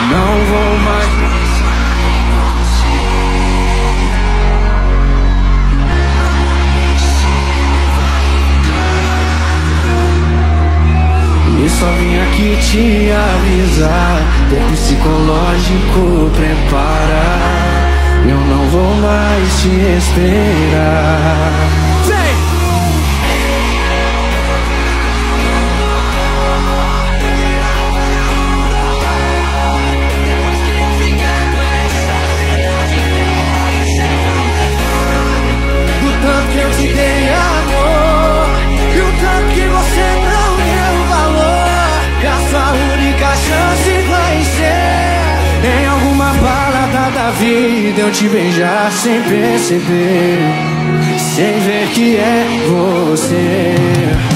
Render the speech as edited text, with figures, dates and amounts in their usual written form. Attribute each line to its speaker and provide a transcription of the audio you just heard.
Speaker 1: não vou mais. E só vim aqui te avisar, teu psicológico prepara. Eu não vou mais te esperar. Do tanto que eu te dei amor, e o tanto que você não deu valor, e a sua única chance vai ser em alguma balada da vida eu te beijar sem perceber, sem ver que é você.